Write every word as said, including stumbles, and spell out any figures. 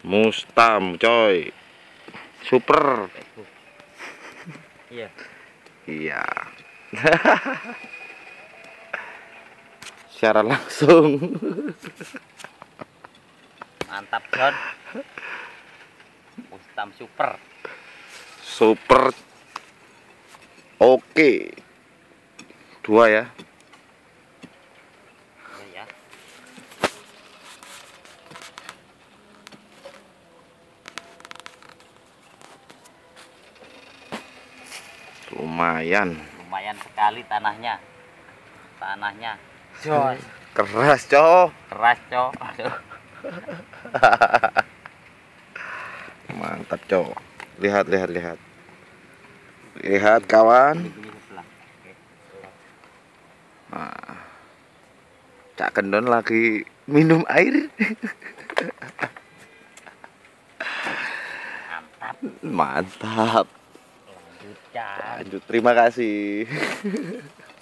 Mustam coy, super. Iya. Iya. Secara langsung. Mantap John. Mustam super. Super. Oke. Dua ya. Ya. Lumayan. Lumayan sekali tanahnya. Tanahnya. Jos. Keras, cowok. Keras, Cok. Aduh. Mantap, cowok. Lihat, lihat, lihat. Lihat, kawan. Nah. Cak Kendon lagi minum air. Mantap. Mantap. Lanjutkan. Lanjut. Terima kasih.